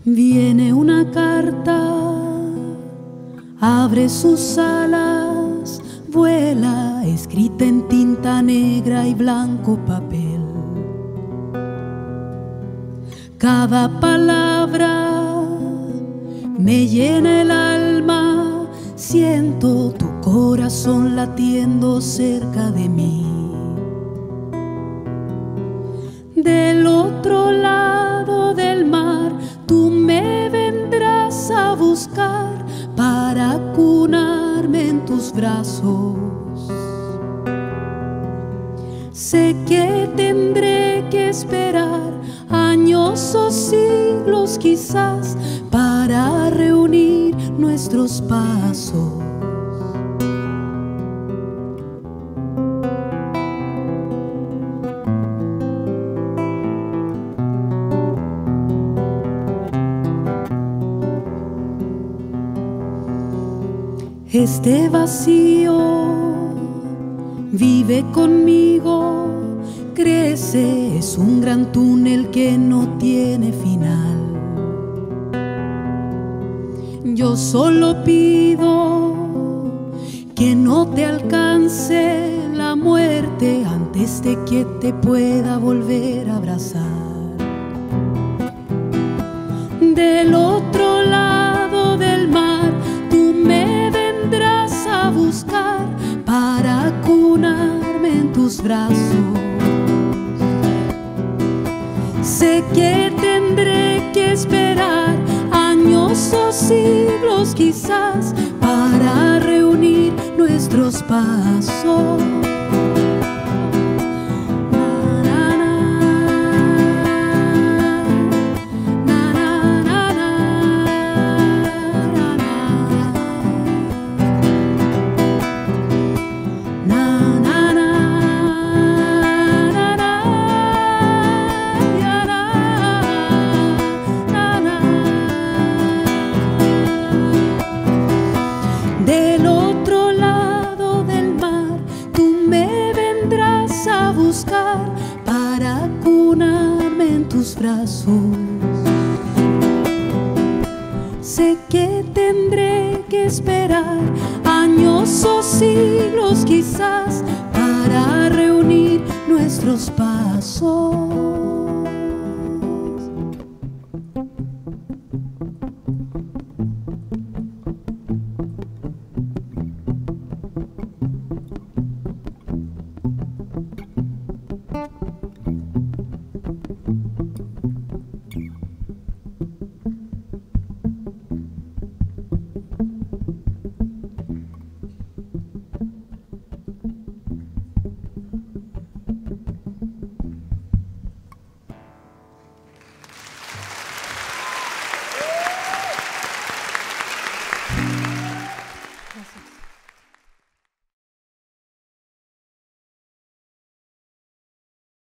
Viene una carta, abre sus alas, vuela, escrita en tinta negra y blanco papel. Cada palabra me llena el alma, siento tu corazón latiendo cerca de mí. Del otro lado del mar tú me vendrás a buscar para acunarme en tus brazos. Sé que tendré que esperar años o siglos quizás para reunir nuestros pasos. Este vacío vive conmigo, crece, es un gran túnel que no tiene final. Yo solo pido que no te alcance la muerte antes de que te pueda volver a abrazar. Del otro lado del mar tú me vendrás a buscar para acunarme en tus brazos. Sé que tendré que esperar años o siglos quizás para reunir nuestros pasos. Del otro lado del mar tú me vendrás a buscar para acunarme en tus brazos. Sé que tendré que esperar años o siglos quizás para reunir nuestros pasos.